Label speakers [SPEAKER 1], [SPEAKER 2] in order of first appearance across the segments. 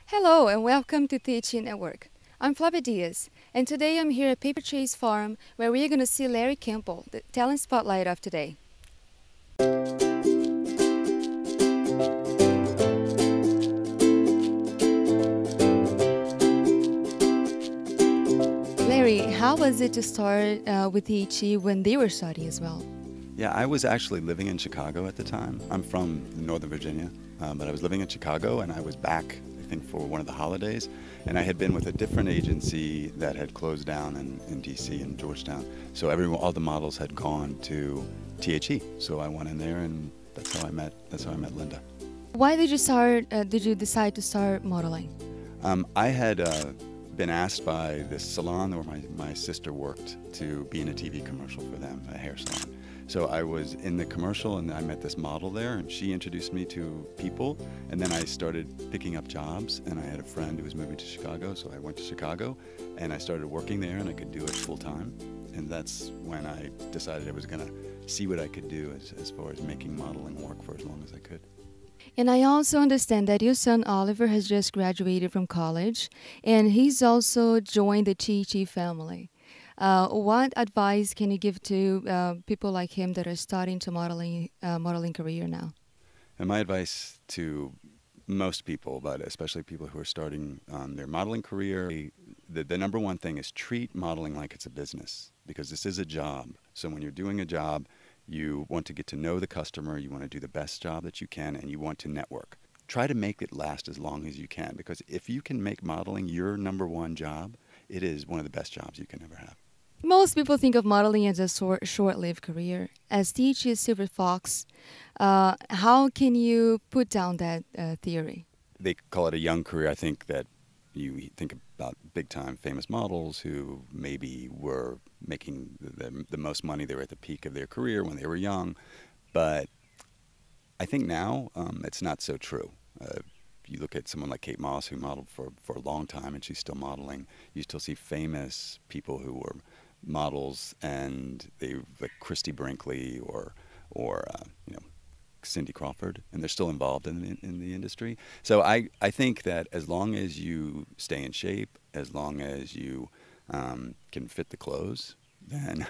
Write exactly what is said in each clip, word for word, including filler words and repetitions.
[SPEAKER 1] Hello and welcome to Teaching Network. I'm Flavia Diaz, and today I'm here at Paper Chase Farm where we are going to see Larry Campbell, the talent spotlight of today. Larry, how was it to start uh, with T H E when they were studying as well?
[SPEAKER 2] Yeah, I was actually living in Chicago at the time. I'm from Northern Virginia, um, but I was living in Chicago and I was back, I think, for one of the holidays. And I had been with a different agency that had closed down in, in D C and Georgetown. So everyone, all the models had gone to T H E. So I went in there and that's how I met, that's how I met Linda.
[SPEAKER 1] Why did you start, uh, did you decide to start modeling?
[SPEAKER 2] Um, I had uh, been asked by this salon where my, my sister worked to be in a T V commercial for them, a hair salon. So I was in the commercial and I met this model there and she introduced me to people, and then I started picking up jobs, and I had a friend who was moving to Chicago, so I went to Chicago and I started working there and I could do it full time. And that's when I decided I was going to see what I could do as, as far as making modeling work for as long as I could.
[SPEAKER 1] And I also understand that your son Oliver has just graduated from college and he's also joined the T H E family. Uh, what advice can you give to uh, people like him that are starting to modeling uh, modeling career now?
[SPEAKER 2] And my advice to most people, but especially people who are starting um, their modeling career, the, the number one thing is treat modeling like it's a business, because this is a job. So when you're doing a job, you want to get to know the customer, you want to do the best job that you can, and you want to network. Try to make it last as long as you can, because if you can make modeling your number one job, it is one of the best jobs you can ever have.
[SPEAKER 1] Most people think of modeling as a short-lived career. As T H E's Silver Fox, uh, how can you put down that uh, theory?
[SPEAKER 2] They call it a young career. I think that you think about big-time famous models who maybe were making the, the most money. They were at the peak of their career when they were young. But I think now um, it's not so true. Uh, you look at someone like Kate Moss, who modeled for, for a long time, and she's still modeling. You still see famous people who were models, and they like Christy Brinkley or or uh, you know, Cindy Crawford, and they're still involved in, in in the industry. So I I think that as long as you stay in shape, as long as you um, can fit the clothes, then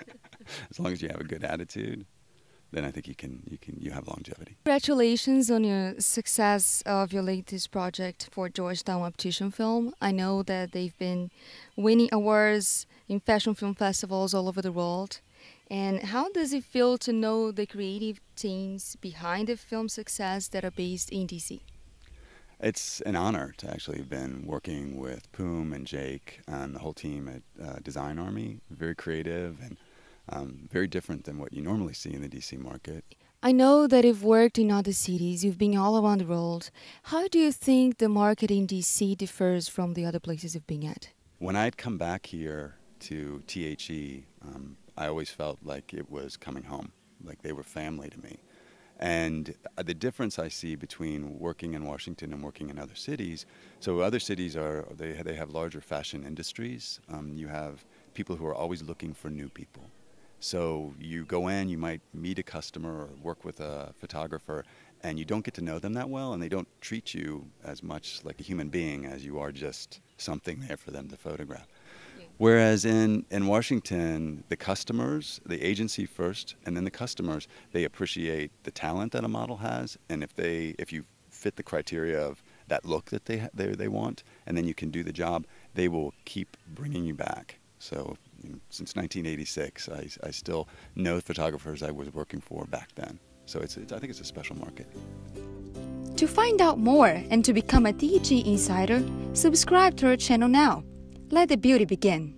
[SPEAKER 2] as long as you have a good attitude, then I think you can you can you have longevity.
[SPEAKER 1] Congratulations on your success of your latest project for Georgetown Optician Film. I know that they've been winning awards in fashion film festivals all over the world. And how does it feel to know the creative teams behind the film success that are based in D C?
[SPEAKER 2] It's an honor to actually have been working with Poom and Jake and the whole team at uh, Design Army. Very creative and um, very different than what you normally see in the D C market.
[SPEAKER 1] I know that you've worked in other cities, you've been all around the world. How do you think the market in D C differs from the other places you've been at?
[SPEAKER 2] When I'd come back here to T H E, um, I always felt like it was coming home, like they were family to me. And the difference I see between working in Washington and working in other cities, so other cities are, they, they have larger fashion industries. Um, you have people who are always looking for new people. So you go in, you might meet a customer or work with a photographer, and you don't get to know them that well, and they don't treat you as much like a human being as you are just something there for them to photograph. Yeah. Whereas in, in Washington, the customers, the agency first, and then the customers, they appreciate the talent that a model has, and if they, if you fit the criteria of that look that they, they, they want, and then you can do the job, they will keep bringing you back. So you know, since nineteen eighty-six, I, I still know photographers I was working for back then. So it's, it's, I think it's a special market.
[SPEAKER 1] To find out more and to become a T H E insider, subscribe to our channel now. Let the beauty begin.